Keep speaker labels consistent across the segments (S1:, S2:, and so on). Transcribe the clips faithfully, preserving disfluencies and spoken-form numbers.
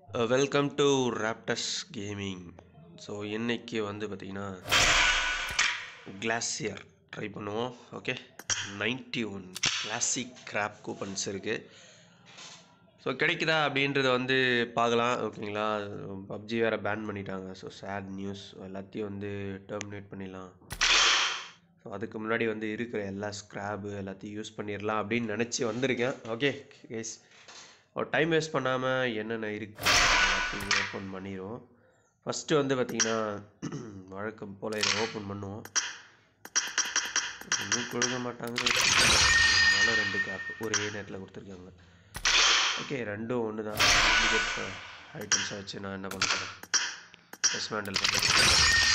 S1: Uh, welcome to Raptors Gaming. So இன்னைக்கு வந்து பார்த்திங்கன்னா கிளாசியர் ட்ரை பண்ணுவோம். Okay, ninety one classic crate coupons இருக்குது. ஸோ கிடைக்குதா அப்படின்றத வந்து பார்க்கலாம். ஓகேங்களா, பப்ஜி வேறு பேன் பண்ணிட்டாங்க. ஸோ சேட் நியூஸ், எல்லாத்தையும் வந்து டெர்மினேட் பண்ணிடலாம். ஸோ அதுக்கு முன்னாடி வந்து இருக்கிற எல்லா ஸ்க்ராப்பு எல்லாத்தையும் யூஸ் பண்ணிடலாம் அப்படின்னு நினச்சி வந்திருக்கேன். ஓகே கேஸ், ஒரு டைம் வேஸ்ட் பண்ணாமல் என்னென்ன இருக்குது எல்லாத்தையும் ஓப்பன் பண்ணிடுவோம். ஃபஸ்ட்டு வந்து பார்த்திங்கன்னா வழக்கம் போல் இதை ஓப்பன் பண்ணுவோம். இன்னும் கொடுக்க மாட்டாங்க, அதனால ரெண்டு கேப் ஒரே நேரத்தில் கொடுத்துருக்காங்க. ஓகே, ரெண்டும் ஒன்று தான். ஐட்டம்ஸை வச்சு நான் என்ன பண்ணுறேன், டிஸ்மேண்டில் பண்ணுறேன்.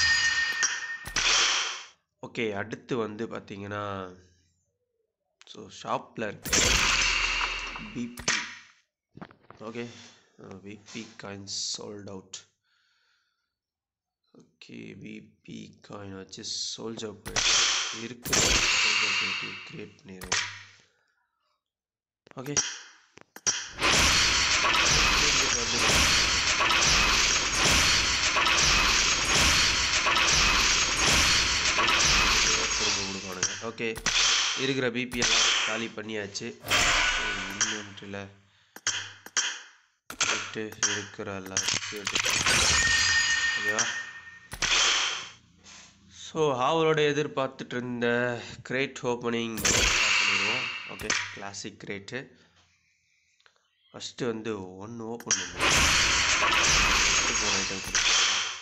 S1: ஓகே, அடுத்து வந்து பார்த்திங்கன்னா ஸோ ஷாப்பில் இருக்க BP. Okay, BP coins sold out. Okay, BP coin வச்சு சோல்ஜ் அவுட் இருக்கு, கிரியேட் பண்ணிடுவோம். ஓகே, கொடுப்பானுங்க. ஓகே, இருக்கிற பிபி எல்லாம் காலி பண்ணியாச்சு. இன்வென்ட்ரியில் விட்டு இருக்கிற எல்லாம் ஓகேவா. ஸோ அவரோட எதிர்பார்த்துட்டு இருந்த கிரேட் ஓப்பனிங் பண்ணிடுவோம். ஓகே, கிளாசிக் கிரேட்டு ஃபஸ்ட்டு வந்து ஒன்று ஓப்பன் பண்ணுவோம். போன ஐட்டம் கொடுப்போம்.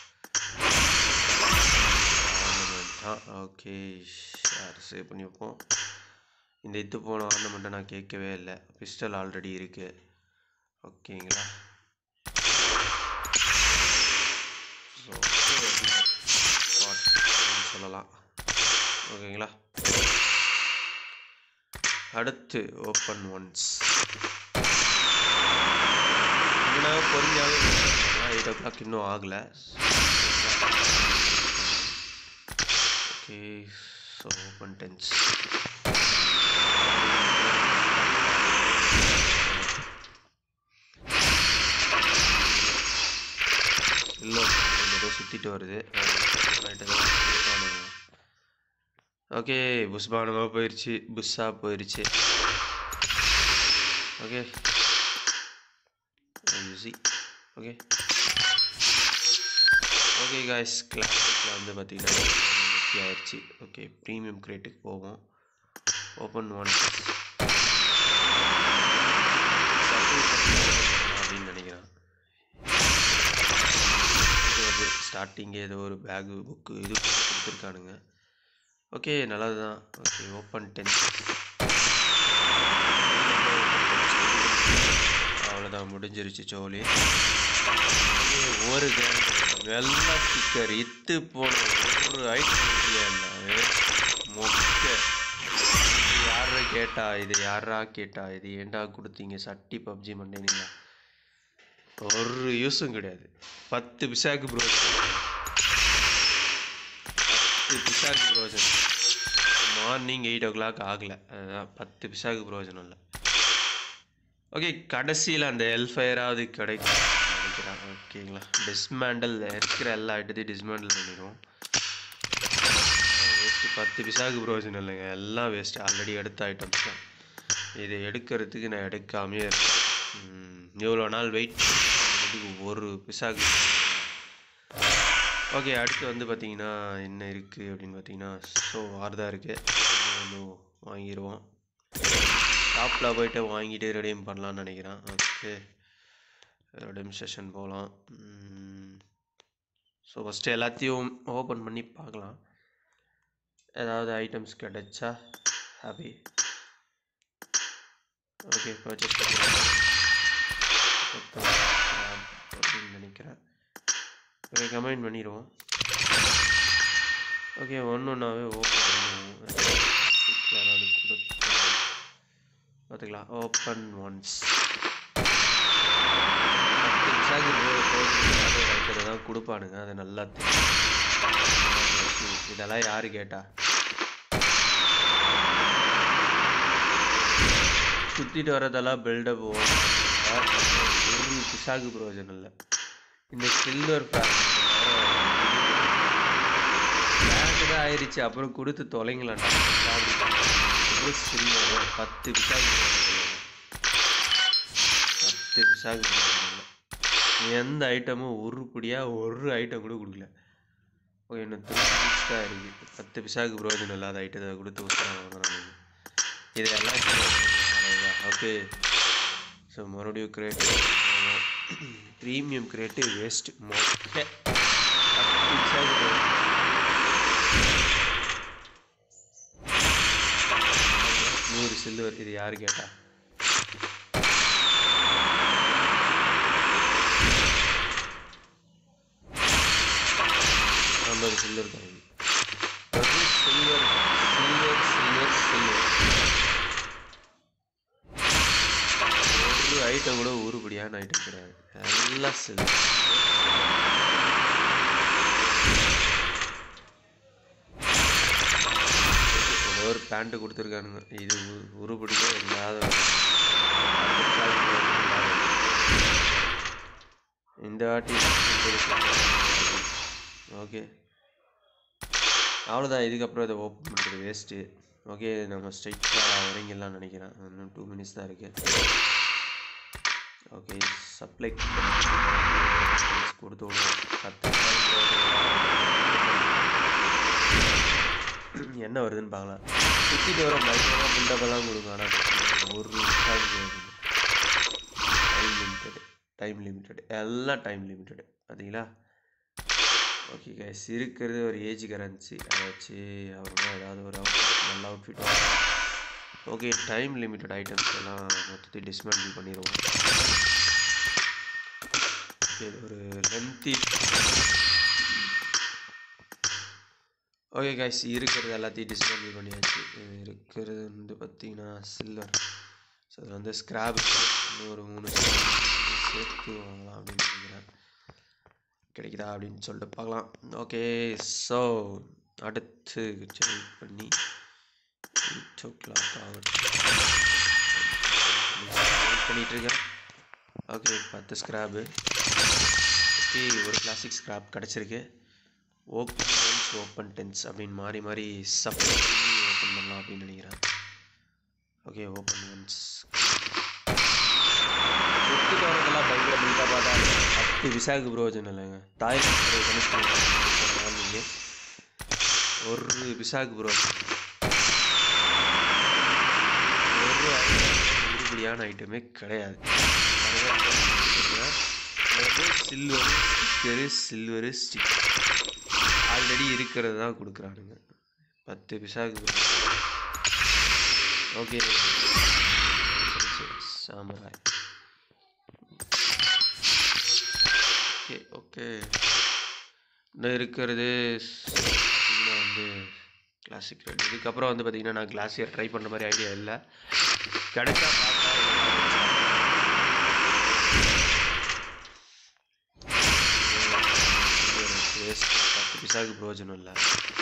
S1: ஓகே, ஷேர் சேவ் பண்ணி வைப்போம். இந்த இது போன ஆர்னமெண்ட்டை நான் கேட்கவே இல்லை. பிஸ்டல் ஆல்ரெடி இருக்குது. ஓகேங்களா, ஸோ சொல்லலாம். ஓகேங்களா, அடுத்து ஓப்பன் ஒன்ஸ் பொறுமையாகவே எயிட் ஓ கிளாக் இன்னும் ஆகலை. ஓகே, ஸோ ஓப்பன் டென்ஸ் இல்லை ஏதோ சுற்றிட்டு வருது. ஓகே, புஷ்பானமாக போயிடுச்சு, புஷ்ஷாக போயிடுச்சு. Okay UC. Okay okay guys, கிளாஸில் வந்து பார்த்திங்கன்னா முக்கிய ஆயிடுச்சு. ஓகே, ப்ரீமியம் கிரேட்டுக்கு போவோம். ஓப்பன் ஒன் அப்படின்னு நினைக்கிறேன். ஸ்டார்டிங்கே ஏதோ ஒரு பேகு புக்கு இது கொடுத்துருக்கானுங்க. ஓகே, நல்லது தான். ஓகே, ஓப்பன் டென் அவ்வளோதான், முடிஞ்சிருச்சு சோலி. ஒரு வெள்ளை ஸ்டிக்கர் இத்து போன ஒரு ஐட்டம் இல்லை. மொக்க யாரா கேட்டா, இது யாரா கேட்டா, இது ஏண்டா கொடுத்தீங்க சட்டி பப்ஜி மண்டேனீங்களா? ஒரு யூஸும் கிடையாது. பத்து பிசாக்கு ப்ரோஜனம், பத்து பிசாக்கு ப்ரோஜனம். மார்னிங் எயிட் ஓ கிளாக் ஆகலை, அதுதான் பத்து பிசாக்கு ப்ரோஜனம் இல்லை. ஓகே, கடைசியில் அந்த எல்ஃபயராவது கிடைக்கும் நினைக்கிறேன். ஓகேங்களா, டிஸ்மேண்டல் இருக்கிற எல்லா ஐட்டத்தையும் டிஸ்மேண்டல் பண்ணிடுவோம். வேஸ்ட்டு, பத்து பிசாக்கு ப்ரோஜனம் இல்லைங்க, எல்லாம் வேஸ்ட்டு. ஆல்ரெடி எடுத்த ஐட்டம்ஸ் தான். இதை எடுக்கிறதுக்கு நான் எடுக்காமையே இருக்கேன். இவ்வளோ நாள் வெயிட் பண்ணுறதுக்கு ஒரு பிசாக்கு. ஓகே, அடுத்து வந்து பார்த்திங்கன்னா என்ன இருக்குது அப்படின்னு பார்த்தீங்கன்னா ஸோ ஆறுதான் இருக்குது. ஒன்று வாங்கிடுவோம். ஷாப்பில் போய்ட்டு வாங்கிட்டு ரெடீம் பண்ணலான்னு நினைக்கிறேன். ஓகே, ரெடீம் செஷன் போகலாம். ஸோ ஃபஸ்ட்டு எல்லாத்தையும் ஓப்பன் பண்ணி பார்க்கலாம். ஏதாவது ஐட்டம்ஸ் கிடைச்சா ஹாப்பி. ஓகே, பர்ச்சேஸ் பண்ணலாம் அப்படின்னு நினைக்கிறேன். ஓகே, கமெண்ட் பண்ணிடுவோம். ஓகே, ஒன்று ஒன்றாவே ஓப்பன் பண்ணுவோம். யாராவது கொடுத்து பார்த்துக்கலாம். ஓப்பன் ஒன்ஸ் ரைட்டரை தான் கொடுப்பானுங்க, அது நல்லா தெரியும். இதெல்லாம் யாரு கேட்டா? சுற்றிட்டு வரதெல்லாம் பில்டப் ஒரு பிசாகு பிரயோஜனம் இல்லை. இந்த சில்வர் பிராண்ட் தான் ஆயிடுச்சு. அப்புறம் கொடுத்து தொலைங்களாண்டா. ஒரு சில்வர் பத்து பிசாகு பத்து பிசாகு எந்த ஐட்டமும் உருப்படியாக ஒரு ஐட்டம் கூட கொடுக்கல. ஓகே, இன்னும் த்ரீ மினிட்ஸ் தான் இருக்குது. பத்து பிசாகு பிரயோஜனம் இல்லாத ஐட்டத்தை கொடுத்து உத்தரவு வாங்குறாங்க. இது எல்லாம் ஓகே. ஸோ மறுபடியும் கிரேட்டு ப்ரீமியம் கிரேட்டு வேஸ்ட் மொட்டை பத்து பிசாகு நூறு சில்வர். இது யாரு கேட்டா? ஐம்பது silver coin. Silver silver silver silver ஒரு ஐட்டம் கூட உருப்படியான ஐட்டம் கிடையாது. எல்லாம் சில்வர். ஒரு பேண்ட்டு கொடுத்துருக்கானுங்க. இது உருப்படியே இல்லாத இந்த வாட்டி. ஓகே, அவ்வளோதான். இதுக்கப்புறம் இதை ஓப்பன் பண்ணுறது வேஸ்ட்டு. ஓகே, நம்ம ஸ்ட்ரைட்டாக இறங்கிடலாம் நினைக்கிறேன். இன்னும் டூ மினிட்ஸ் தான் இருக்குது. ஓகே, சப்ளை கொடுத்து விடுவோம். பத்து என்ன வருதுன்னு பார்க்கலாம். சுற்றிட்டு வர பயங்கரமாக பில்டப்பெல்லாம் கொடுங்க. ஆனால் ஒரு டைம் லிமிட்டடு டைம் லிமிட்டடு எல்லாம் டைம் லிமிட்டடு பார்த்தீங்களா? ஓகே கைஸ், இருக்கிறது ஒரு ஏஜ் கரன்சி. அதை வச்சு அவங்க ஏதாவது ஒரு அவுட்ஃபிட் நல்ல outfit. Okay, time limited items எல்லாம் மொத்தத்தையும் டிஸ்மேண்டில் பண்ணிடுவோம். ஓகே, ஒரு லென்த்தி. ஓகே கைஸ், இருக்கிறது எல்லாத்தையும் டிஸ்மேண்டில் பண்ணியாச்சு. இருக்கிறது வந்து பார்த்திங்கன்னா சில்வர். ஸோ அது வந்து ஸ்க்ராப் இன்னொரு மூணு சேர்த்து வாங்கலாம் அப்படின்னு நினைக்கிறேன். கிடைக்குதா அப்படின்னு சொல்லிட்டு பார்க்கலாம். ஓகே, ஸோ அடுத்து செக் பண்ணி பண்ணிகிட்ருக்கேன். ஓகே, பத்து ஸ்க்ராப்பு. ஓகே, ஒரு கிளாசிக் ஸ்க்ராப் கிடச்சிருக்கு. ஓப்பன் ஒன்ஸ் ஓப்பன் டென்ஸ் அப்படின்னு மாறி மாறி சப்ளை பண்ணி ஓப்பன் பண்ணலாம் அப்படின்னு நினைக்கிறேன். Okay, open once. சுற்றிட்டு வரதெல்லாம் பயங்கர பில்டப்பாக தான் இருக்குது. பத்து விசாக்கு பிரயோஜனம் இல்லைங்க. தாய்லாந்து நீங்கள் ஒரு விசாக்கு பிரயோஜனம். ஒரு உருப்படியான ஐட்டமே கிடையாது. Silver sticker silver sticker already இருக்கிறது தான் கொடுக்குறானுங்க. பத்து பிசாக்கு. Okay, samurai. ஓகே ஓகே இன்னும் இருக்கிறது வந்து கிளாசிக் ரெட். இதுக்கப்புறம் வந்து பார்த்திங்கன்னா நான் கிளாசியர் ட்ரை பண்ணுற மாதிரி ஐடியா இல்லை. கிடைச்சா பார்த்தா வேஸ்ட். பத்து பிசாக்கு பிரயோஜனம் இல்லை.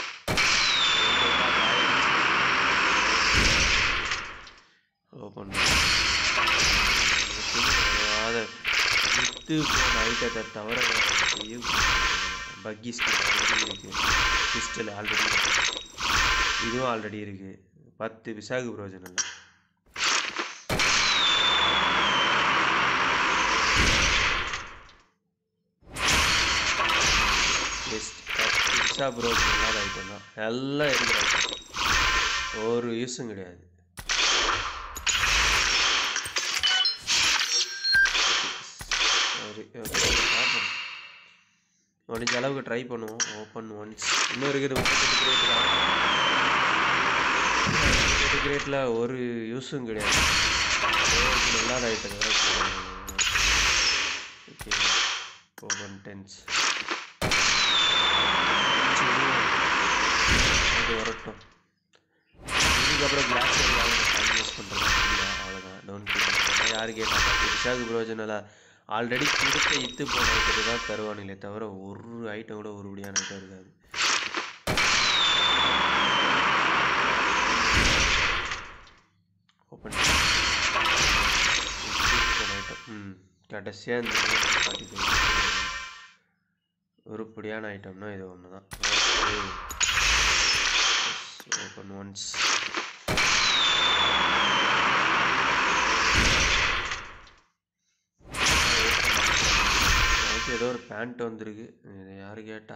S1: ஓப்பன் விட்டு போன ஐட்டத்தை தவிர பக்கி ஸ்கில் ஆல்ரெடி இருக்குது. கிறிஸ்டல் ஆல்ரெடி இருக்குது. இதுவும் ஆல்ரெடி இருக்குது. பத்து பிசாக்கு பிரயோஜனம் இல்லை. வேஸ்ட். பத்து பிசா பிரயோஜனம் இல்லாத ஐட்டம் தான். எல்லாம் இருக்கிற ஐட்டம், ஒரு யூஸும் கிடையாது. முடிஞ்ச அளவுக்கு ட்ரை பண்ணுவோம். Open once. இன்னும் இருக்குது முப்பத்தெட்டு கிரேட் தான். முப்பத்தெட்டு கிரேட்டில் ஒரு யூஸும் கிடையாது. இல்லாத ஐட்டம் தான். Okay, open tens. அது வரட்டும். இதுக்கப்புறம் கிளாஸ் டைம் யூஸ் பண்ணுறது இல்லை. அவ்வளோதான். டவுன் பண்ணி யாரு கேட்டால் பத்து பிசாக்கு பிரயோஜனம் இல்லை. ஆல்ரெடி கொடுத்த இத்து போன ஐட்டத்தை தான் தருவானுங்களே தவிர ஒரு ஐட்டம் கூட ஒருபடியான ஐட்டம் இருக்காது. Open item. ம் கடைசியாக இந்த உருப்படியான ஐட்டம்னா இது ஒன்று தான். Open once. ஏதோ ஒரு பேண்ட் வந்திருக்கு. இது யாரு கேட்டா?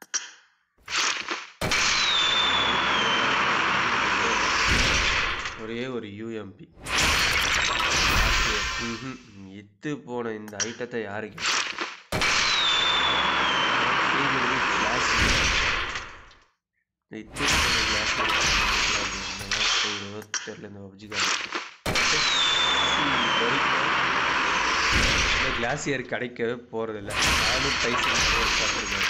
S1: ஒரே ஒரு யூஎம்பி. இத்து போன இந்த ஐட்டத்தை யாரு கேட்டா? இத்து போன கிளாஸ் தெரியல இந்த பப்ஜிக்காரன். இந்த கிளாசியர் கிடைக்கவே போறதில்லை. நானும் டைசன் பார்த்துருக்கேன்.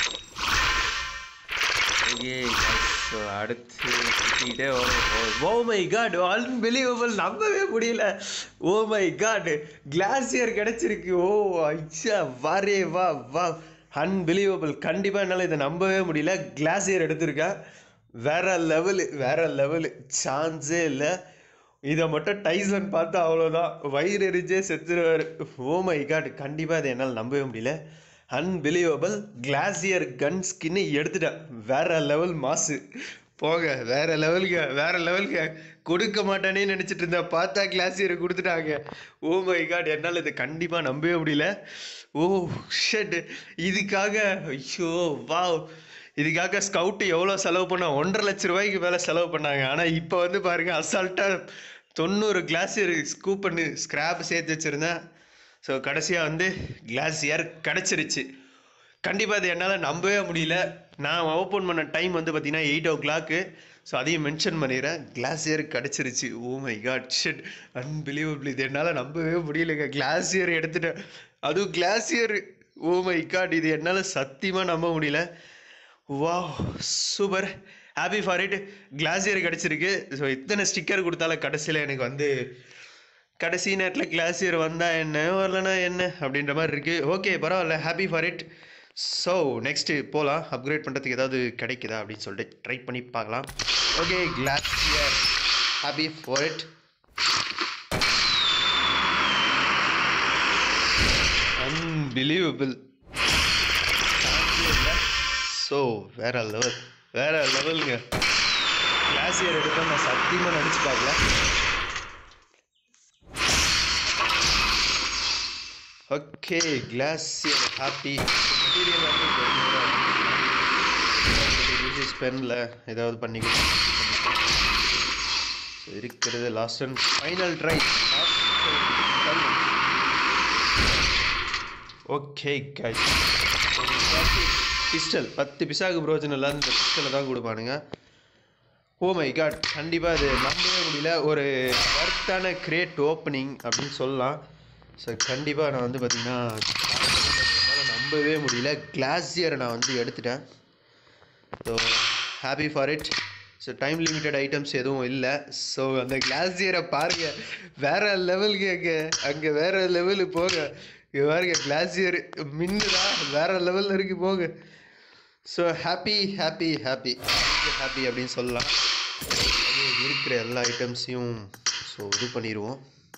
S1: ஓகே ஸோ அடுத்து சுற்றிக்கிட்டே வரும். ஓ மை காட், அன்பிலீவபிள், நம்பவே முடியல. ஓ மை காட், கிளாசியர் கிடைச்சிருக்கு. ஓ ஐயா, வாரே வா வா, அன்பிலீவபிள். கண்டிப்பாக என்னால் இதை நம்பவே முடியல. கிளாசியர் எடுத்திருக்கேன். வேற லெவலு, வேற லெவலு, சான்ஸே இல்லை. இதை மட்டும் டைசன் பார்த்தா அவ்வளோதான், வயிறு எரிஞ்சே செத்துருவார். ஓ மை காட், கண்டிப்பாக இதை என்னால் நம்பவே முடியல. அன்பிலீவபிள். கிளாசியர் கன் ஸ்கின்னு எடுத்துட்டேன். வேற லெவல் மாசு. போங்க, வேற லெவலுங்க, வேற லெவலுங்க. கொடுக்க மாட்டானே நினச்சிட்டு இருந்தேன், பார்த்தா கிளாசியரை கொடுத்துட்டாங்க. ஓ மை காட், என்னால் இதை கண்டிப்பாக நம்பவே முடியல. ஓ ஷட், இதுக்காக ஐயோ வா, இதுக்காக ஸ்கவுட்டு எவ்வளோ செலவு பண்ண? ஒன்றரை லட்ச ரூபாய்க்கு மேலே செலவு பண்ணாங்க. ஆனால் இப்போ வந்து பாருங்கள், அசால்ட்டாக தொண்ணூறு கிளாசியர் ஸ்கூப் பண்ணி ஸ்க்ராப் சேர்த்து வச்சுருந்தேன். ஸோ கடைசியாக வந்து கிளாசியர் கிடச்சிருச்சு. கண்டிப்பாக அது என்னால் நம்பவே முடியல. நான் ஓப்பன் பண்ண டைம் வந்து பார்த்தீங்கன்னா எயிட் ஓ கிளாக்கு. ஸோ அதையும் மென்ஷன் பண்ணிடுறேன். கிளாசியர் கிடச்சிருச்சு. Oh my god, shit, unbelievable. இது என்னால் நம்பவே முடியலைங்க. கிளாசியர் எடுத்துட்டேன், அதுவும் கிளாசியர். ஓ மை காட், இது என்னால் சத்தியமாக நம்ப முடியல. Wow, super, happy for it. Glacier கிடச்சிருக்கு. ஸோ இத்தனை ஸ்டிக்கர் கொடுத்தாலும் கடைசியில் எனக்கு வந்து கடைசி நேரத்தில் கிளாசியர் வந்தால் என்ன, வரலன்னா என்ன அப்படின்ற மாதிரி இருக்குது. ஓகே, பரவாயில்ல, happy for it. So next போகலாம். அப்கிரேட் பண்ணுறதுக்கு ஏதாவது கிடைக்குதா அப்படின்னு சொல்லிட்டு ட்ரை பண்ணி பார்க்கலாம். Okay, glacier, happy for it. Unbelievable. So வேற லெவல், வேற லெவலுங்க. கிளாசியர் எடுத்தால் நான் சத்தியமாக நினச்சி பார்க்கல. Okay, glacier happy. மெட்டீரியல் வந்து பெனில் ஏதாவது பண்ணிக்கலாம். இருக்கிறது last and final try. Okay guys, pistol பத்து பிசாக்கு பிரோஜனம் இல்லாத இந்த பிஸ்டலை தான் கொடுப்பானுங்க. ஓ மை காட், கண்டிப்பாக அது நம்பவே முடியல. ஒரு ஒர்த்தான கிரேட் ஓப்பனிங் அப்படின்னு சொல்லலாம். ஸோ கண்டிப்பாக நான் வந்து பார்த்திங்கன்னா என்னால் நம்பவே முடியல. கிளாசியரை நான் வந்து எடுத்துட்டேன். So happy for it. So time limited items எதுவும் இல்லை. ஸோ அந்த கிளாசியரை பாருங்கள், வேறு லெவலுக்கு. அங்கே அங்கே வேறு லெவலு. போங்க, இங்கே பாருங்க, கிளாசியர் மின்னுதா, வேறு லெவலில் இருக்குது. போங்க. So happy happy happy happy அப்படின்னு சொல்லலாம். இருக்கிற எல்லா ஐட்டம்ஸையும் ஸோ இது பண்ணிடுவோம்.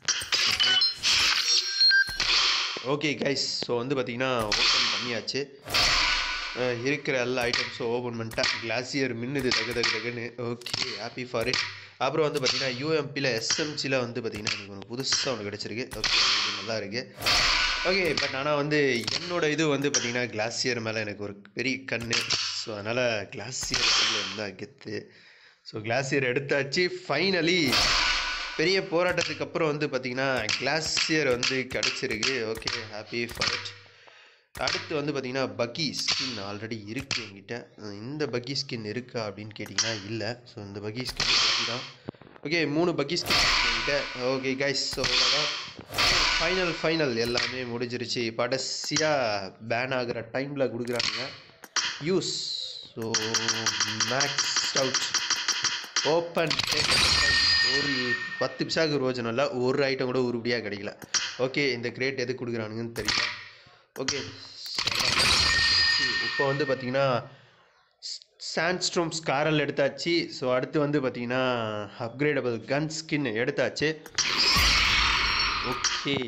S1: ஓகே கைஸ், ஸோ வந்து பார்த்திங்கன்னா ஓப்பன் பண்ணியாச்சு. இருக்கிற எல்லா ஐட்டம்ஸும் ஓப்பன் பண்ணிட்டேன். கிளாசியர் மின்னுது தகு தகு தகுன்னு. Okay, happy for it. அப்புறம் வந்து பார்த்திங்கன்னா யூஎம்பியில் எஸ்எம்சியில் வந்து பார்த்திங்கன்னா எனக்கு ஒன்று புதுசாக ஒன்று கிடச்சிருக்கு. ஓகே, இது நல்லா இருக்குது. ஓகே, பட் ஆனால் வந்து என்னோடய இது வந்து பார்த்திங்கன்னா கிளாசியர் மேலே எனக்கு ஒரு பெரிய கண்ணு. ஸோ அதனால் கிளாசியர் இருந்தால் கெத்து. ஸோ கிளாசியர் எடுத்தாச்சு ஃபைனலி. பெரிய போராட்டத்துக்கு அப்புறம் வந்து பார்த்திங்கன்னா கிளாசியர் வந்து கிடச்சிருக்கு. Okay, happy for it. அடுத்து வந்து பார்த்திங்கன்னா பக்கி ஸ்கின் ஆல்ரெடி இருக்குது என்கிட்ட. இந்த பக்கி ஸ்கின் இருக்கா அப்படின்னு கேட்டிங்கன்னா இல்லை. ஸோ இந்த பக்கி ஸ்கின் பக்கி தான். ஓகே, மூணு பக்கி ஸ்கின் என்கிட்ட. ஓகே கைஸ், ஸோ அவ்வளோதான், ஃபைனல் ஃபைனல் எல்லாமே முடிஞ்சிருச்சு. கடைசியாக பேன் ஆகிற டைமில் கொடுக்குறாங்க use. So max out open. ஒரு பத்து பிசாக்கு ரோஜனம் இல்லை, ஒரு ஐட்டம் கூட உருப்படியாக கிடைக்கல. ஓகே, இந்த கிரேட் எது கொடுக்குறானுங்கன்னு தெரியல. ஓகே, இப்போ வந்து பார்த்திங்கன்னா சாண்ட்ஸ்டோம் ஸ்காரல் எடுத்தாச்சு. ஸோ அடுத்து வந்து பார்த்திங்கன்னா அப்கிரேடபிள் கன் ஸ்கின் எடுத்தாச்சு. ஓகே,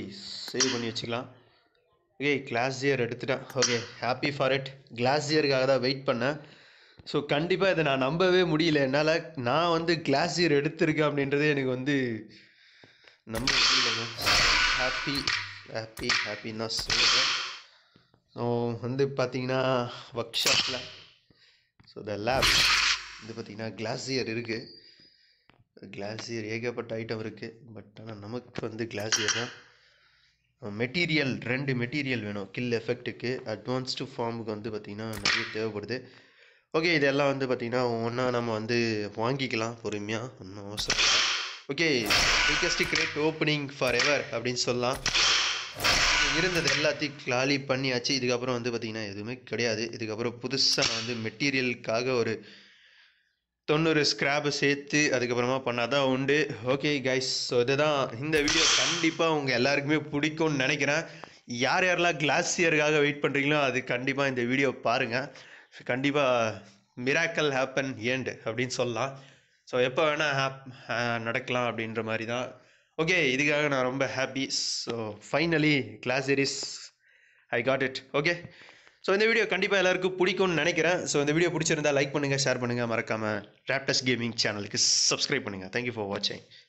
S1: சேவ் பண்ணி வச்சுக்கலாம். ஓகே, கிளாஸியர் எடுத்துட்டேன். Okay, happy for it. கிளாஸியருக்காக தான் வெயிட் பண்ணேன். ஸோ கண்டிப்பாக இதை நான் நம்பவே முடியல என்னால். நான் வந்து கிளாஸியர் எடுத்திருக்கேன் அப்படின்றது எனக்கு வந்து நம்ப முடியலைங்க. ஹாப்பி ஹாப்பி ஹாப்பின்னு தான் சொல்லுவேன். ஸோ வந்து பார்த்தீங்கன்னா ஒர்க் ஷாப்பில் ஸோ த லேப் வந்து பார்த்தீங்கன்னா கிளாஸியர் இருக்குது. கிளாஸியர் ஏகப்பட்ட ஐட்டம் இருக்குது. பட் ஆனால் நமக்கு வந்து கிளாஸியர் தான். மெட்டீரியல் ரெண்டு மெட்டீரியல் வேணும். கில் எஃபெக்ட்டுக்கு அட்வான்ஸ்டு ஃபார்முக்கு வந்து பார்த்திங்கன்னா நிறைய தேவைப்படுது. ஓகே, இதெல்லாம் வந்து பார்த்திங்கன்னா ஒன்றா நம்ம வந்து வாங்கிக்கலாம் பொறுமையாக, ஒன்றும் அவசரம் இல்லை. Okay, biggest great opening for ever அப்படின்னு சொல்லலாம். இருந்தது எல்லாத்தையும் காலி பண்ணியாச்சு. இதுக்கப்புறம் வந்து பார்த்திங்கன்னா எதுவுமே கிடையாது. இதுக்கப்புறம் புதுசாக நான் வந்து மெட்டீரியலுக்காக ஒரு தொண்ணூறு ஸ்க்ராப்பை சேர்த்து அதுக்கப்புறமா பண்ணால் தான் உண்டு. ஓகே கைஸ், ஸோ இதுதான் இந்த வீடியோ. கண்டிப்பாக உங்கள் எல்லாருக்குமே பிடிக்கும்னு நினைக்கிறேன். யார் யாரெல்லாம் கிளாஸியருக்காக வெயிட் பண்ணுறீங்களோ அது கண்டிப்பாக இந்த வீடியோ பாருங்கள். கண்டிப்பாக மிராக்கல் ஹேப்பன் ஏண்ட் அப்படின்னு சொல்லலாம். ஸோ எப்போ வேணால் ஹேப் நடக்கலாம் அப்படின்ற மாதிரி தான். ஓகே, இதுக்காக நான் ரொம்ப happy. So finally glacier is I got it. Okay, so இந்த வீடியோ கண்டிப்பாக எல்லாருக்கும் பிடிக்கும்னு நினைக்கிறேன். ஸோ இந்த வீடியோ பிடிச்சிருந்தா லைக் பண்ணுங்கள், ஷேர் பண்ணுங்கள், மறக்காமல் ராப்டர்ஸ் கேமிங் சேனலுக்கு சப்ஸ்கிரைப் பண்ணுங்கள். தேங்க்யூ ஃபார் வாட்சிங்.